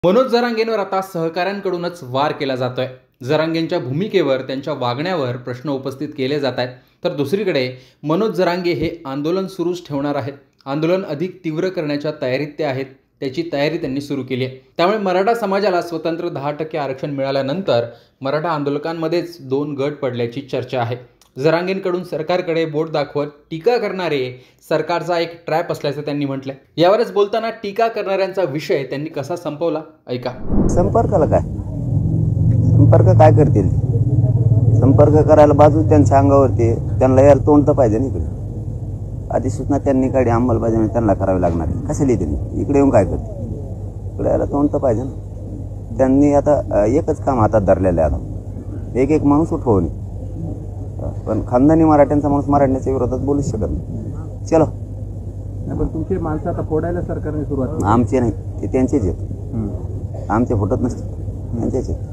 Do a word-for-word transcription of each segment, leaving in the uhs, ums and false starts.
मनोज जरांगेंवर आता सहकाऱ्यांकडूनच वार केला जातोय। जरांगेंच्या भूमिकेवर, त्यांच्या वागण्यावर प्रश्न उपस्थित केले जात आहेत। तर दुसरीकडे मनोज जरांगे हे आंदोलन सुरूच ठेवणार आहेत। आंदोलन अधिक तीव्र करण्याच्या तयारीत ते आहेत। त्याची तयारी त्यांनी सुरू केली आहे। त्यामुळे मराठा समाजाला स्वतंत्र दहा टक्के आरक्षण मिळाल्यानंतर मराठा आंदोलकांमध्येच दोन गट पडल्याची चर्चा आहे। जरांगेंकडून सरकारकडे बोट दाखवत टीका करणारे सरकारचा एक ट्रॅप असल्याचं त्यांनी म्हटलंय। यावरच बोलताना टीका करणाऱ्यांचा विषय त्यांनी कसा संपवला ऐका। संपर्काला काय संपर्क काय करतील? संपर्क करायला बाजू त्यांच्या अंगावरती, त्यांना यार तोंड तर पाहिजे ना। इकडे अधिसूचना त्यांनी काढली, अंमलबजावणी त्यांना करावी लागणार आहे। कशाला त्यांनी इकडे येऊन काय करते? इकडे यायला तोंड तर पाहिजे ना। त्यांनी आता एकच काम हातात धरलेलं आहे, आता एक एक माणूस उठवणे। पण खानदानी मराठ्यांचा माणूस मराठ्यांच्या विरोधात बोलूच शकत नाही। चलो, पण तुमचे माणसं आता फोडायला सरकारने सुरुवात, आमचे नाही, ते त्यांचेच आहेत। आमचे फुटत नसते, त्यांचेच आहेत।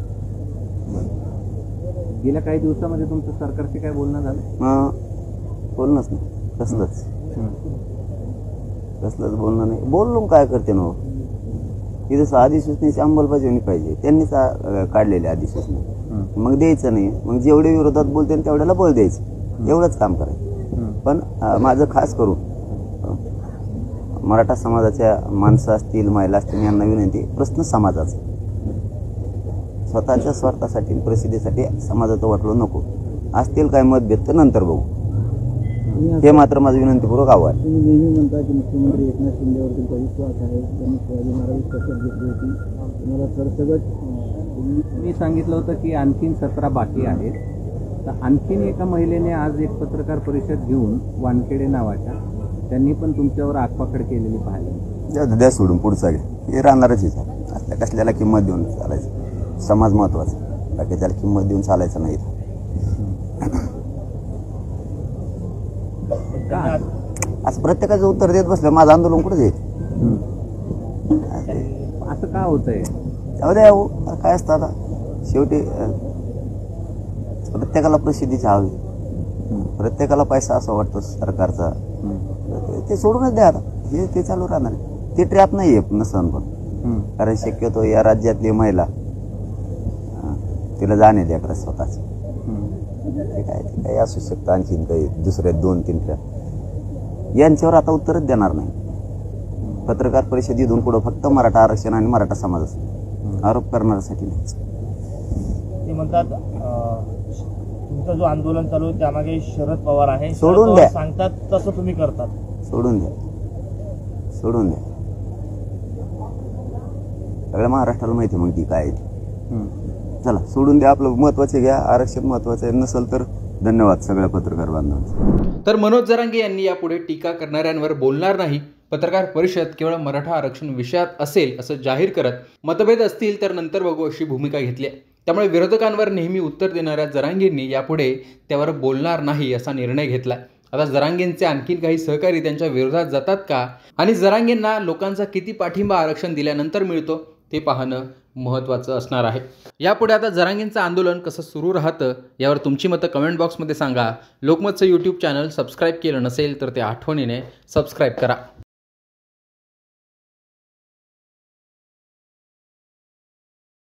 गेल्या काही दिवसामध्ये तुमचं सरकारशी काय बोलणं झालं? मग बोलणंच नाही, कसलंच कसलंच बोलणं नाही। बोललो काय करते ना, ही जसं अधिसूचनेची अंमलबजावणी पाहिजे, त्यांनीच काढलेली अधिसूचना, मग द्यायचं नाही। मग जेवढे विरोधात बोलते तेवढ्याला बळ द्यायचं, एवढंच काम करायचं। पण माझं खास करून मराठा समाजाच्या माणसं असतील, महिला असतील, यांना विनंती, प्रश्न समाजाचा, स्वतःच्या स्वार्थासाठी प्रसिद्धीसाठी समाजाचं वाटलं नको। असतील काय मतभेद तर नंतर बघू, हे मात्र माझं विनंतीपूर्वक आव्हान। तुम्ही नेहमी म्हणता की मुख्यमंत्री एकनाथ शिंदेवर तुमचा विश्वास आहे, त्यांनी शिवाजी महाराज शपथ घेतली होती, तुम्हाला सरसगट मी सांगितलं होतं की आणखीन सतरा बाकी आहेत। तर आणखीन एका महिलेने आज एक पत्रकार परिषद घेऊन, वानखेडे नावाच्या, त्यांनी पण तुमच्यावर आगपाखड केलेली पाहिली। द्या सोडून, पुढचा घ्या, हे राहणारच आहे। असल्या कसल्याला किंमत देऊन चालायचं, समाज महत्वाचा, बाकी त्याला किंमत देऊन चालायचं नाही। असं प्रत्येकाचं उत्तर देत बसलं, माझं आंदोलन कुठे जाईल? असं का होतंय? जाऊ द्या, काय असतं आता, शेवटी प्रत्येकाला प्रसिद्धीची हवी, प्रत्येकाला पैसा असा वाटतो सरकारचा, ते सोडूनच द्या आता, हे ते चालू राहणार। ते ट्रॅप नाही आहे नसन, पण कारण शक्यतो या राज्यातली महिला तिला जाणे द्या खरं स्वतःच, ते काय ते काही असू शकतं। आणखीन काही दुसऱ्या दोन तीन ट्रॅप, यांच्यावर आता उत्तरच देणार नाही। पत्रकार परिषदेतून पुढं फक्त मराठा आरक्षण आणि मराठा समाजाचा आरोप करण्यासाठी नाही। ते म्हणतात तुमचं जो आंदोलन चालू आहे त्यामागे शरद पवार आहे, सोडून द्या, सांगतात तसं तुम्ही करतात, सोडून द्या, सोडून द्या। सगळ्या महाराष्ट्राला माहिती मग ती काय आहे। चला सोडून द्या, आपलं महत्वाचे घ्या, आरक्षण महत्वाचं आहे, नसेल तर धन्यवाद सगळ्या पत्रकार बांधवांना। तर मनोज जरांगे यांनी यापुढे टीका करणाऱ्यांवर बोलणार नाही। पत्रकार परिषद केवळ मराठा आरक्षण विषयात असेल असं जाहीर करत, मतभेद असतील तर नंतर बघू अशी भूमिका घेतली आहे। त्यामुळे विरोधकांवर नेहमी उत्तर देणाऱ्या जरांगेंनी यापुढे त्यावर बोलणार नाही असा निर्णय घेतलाय। आता जरांगेंचे आणखीन काही सहकारी त्यांच्या विरोधात जातात का, आणि जरांगेंना लोकांचा किती पाठिंबा आरक्षण दिल्यानंतर मिळतो ते पाहणं महत्त्वाचं असणार आहे। यापुढे आता जरांगेंचं आंदोलन कसं सुरू राहतं यावर तुमची मतं कमेंट बॉक्समध्ये सांगा। लोकमतचं यूट्यूब चॅनल सबस्क्राईब केलं नसेल तर ते आठवणीने सबस्क्राईब करा।